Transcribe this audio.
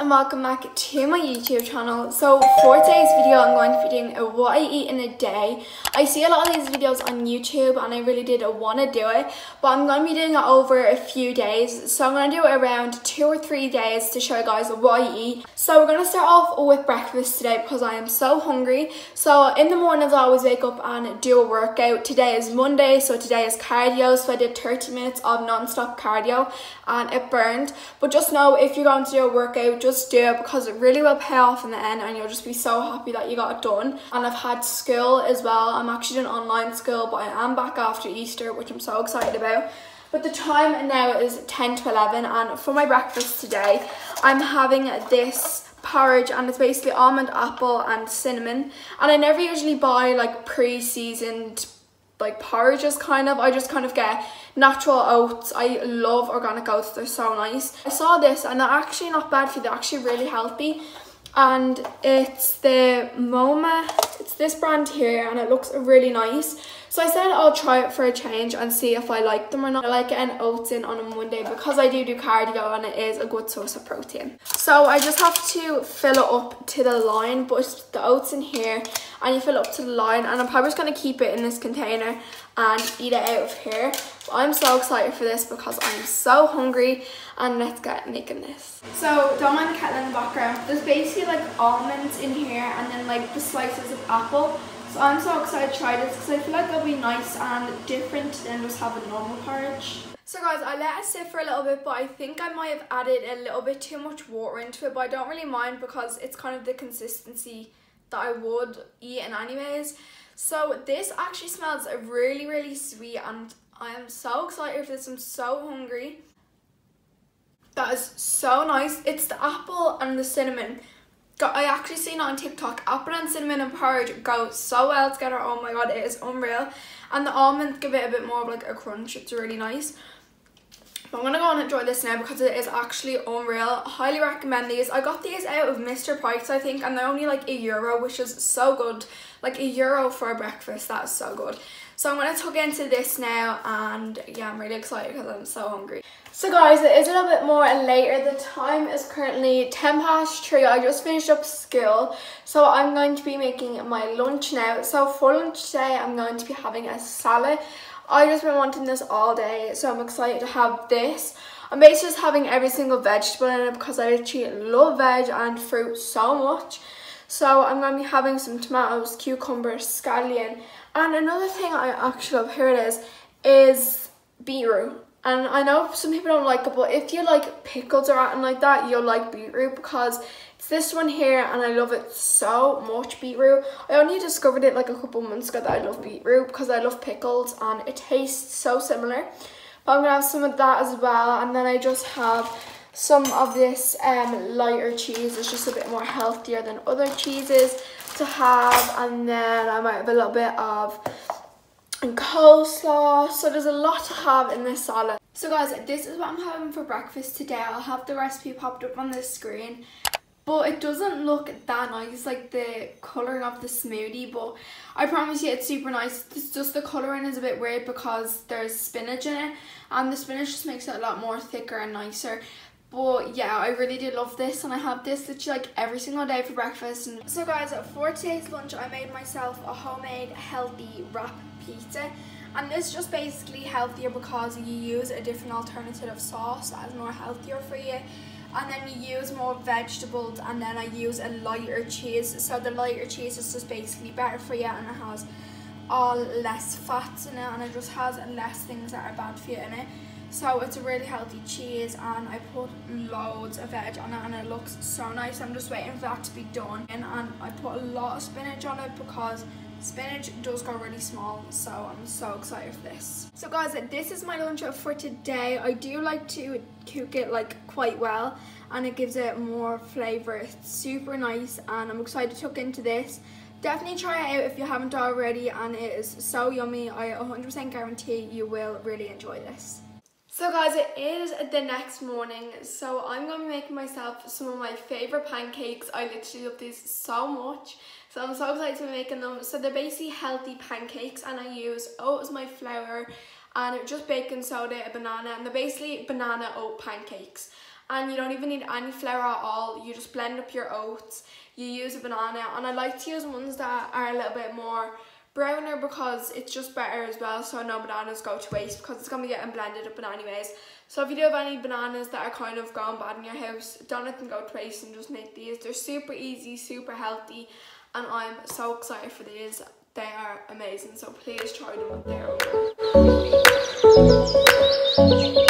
and welcome back to my YouTube channel. So for today's video I'm going to be doing a what I eat in a day. I see a lot of these videos on YouTube and I really did want to do it, but I'm going to be doing it over a few days. So I'm going to do it around 2 or 3 days to show you guys what I eat. So we're going to start off with breakfast today because I am so hungry. So in the mornings I always wake up and do a workout. Today is Monday, so today is cardio, so I did 30 minutes of non-stop cardio and it burned. But just know, if you're going to do a workout, just do it because it really will pay off in the end and you'll just be so happy that you got it done. And I've had school as well. I'm actually doing online school, but I am back after Easter, which I'm so excited about. But the time now is 10 to 11 and for my breakfast today I'm having this porridge, and it's basically almond, apple and cinnamon. And I never usually buy like pre-seasoned like porridges kind of. I just kind of get natural oats. I love organic oats, they're so nice. I saw this and they're actually not bad for you, they're actually really healthy. And it's the Moma, it's this brand here and it looks really nice. So I said I'll try it for a change and see if I like them or not. I like getting oats in on a Monday because I do cardio and it is a good source of protein. So I just have to fill it up to the line, but it's the oats in here and you fill it up to the line, and I'm probably just going to keep it in this container and eat it out of here. But I'm so excited for this because I'm so hungry, and let's get making this. So don't mind the kettle in the background. There's basically like almonds in here and then like the slices of apple. So I'm so excited to try this because I feel like it'll be nice and different than just having normal porridge. So guys, I let it sit for a little bit, but I think I might have added a little bit too much water into it, but I don't really mind because it's kind of the consistency that I would eat in anyways. So this actually smells really sweet and I am so excited for this. I'm so hungry. That is so nice. It's the apple and the cinnamon. I actually seen it on TikTok. Apple and cinnamon and porridge go so well together. Oh my god, it is unreal. And the almonds give it a bit more of like a crunch. It's really nice. But I'm gonna go and enjoy this now because it is actually unreal. I highly recommend these. I got these out of Mr. Price, I think, and they're only like €1, which is so good. Like €1 for a breakfast, that's so good. So I'm gonna tug into this now, and yeah, I'm really excited because I'm so hungry. So guys, it is a little bit more later. The time is currently 3:10. I just finished up school, so I'm going to be making my lunch now. So for lunch today, I'm going to be having a salad. I just been wanting this all day, so I'm excited to have this. I'm basically just having every single vegetable in it because I literally love veg and fruit so much. So I'm going to be having some tomatoes, cucumbers, scallion, and another thing I actually love, here it is beetroot. And I know some people don't like it, but if you like pickles or anything like that, you'll like beetroot because it's this one here and I love it so much, beetroot. I only discovered it like a couple months ago that I love beetroot because I love pickles and it tastes so similar. But I'm going to have some of that as well, and then I just have some of this lighter cheese. It's just a bit more healthier than other cheeses to have, and then I might have a little bit of coleslaw. So there's a lot to have in this salad. So guys, this is what I'm having for breakfast today. I'll have the recipe popped up on the screen, but it doesn't look that nice, like the colouring of the smoothie, but I promise you it's super nice. It's just the colouring is a bit weird because there's spinach in it, and the spinach just makes it a lot more thicker and nicer. But yeah, I really do love this, and I have this literally like every single day for breakfast. And so guys, for today's lunch I made myself a homemade healthy wrap pizza, and this is just basically healthier because you use a different alternative sauce that is more healthier for you, and then you use more vegetables, and then I use a lighter cheese. So the lighter cheese is just basically better for you, and it has all less fats in it, and it just has less things that are bad for you in it. So it's a really healthy cheese, and I put loads of veg on it and it looks so nice. I'm just waiting for that to be done, and I put a lot of spinach on it because spinach does go really small, so I'm so excited for this. So guys, this is my lunch for today. I do like to cook it like quite well and it gives it more flavour. It's super nice and I'm excited to tuck into this. Definitely try it out if you haven't already, and it is so yummy. I 100% guarantee you will really enjoy this. So guys, it is the next morning, so I'm going to be making myself some of my favourite pancakes. I literally love these so much, so I'm so excited to be making them. So they're basically healthy pancakes, and I use oat as my flour and just baking soda, a banana, and they're basically banana oat pancakes. and you don't even need any flour at all. You just blend up your oats, you use a banana, and I like to use ones that are a little bit more browner because it's just better as well, so no bananas go to waste because it's going to be getting blended up in anyways. So if you do have any bananas that are kind of gone bad in your house, don't let them go to waste and just make these. They're super easy, super healthy, and I'm so excited for these. They are amazing, so please try them with their own.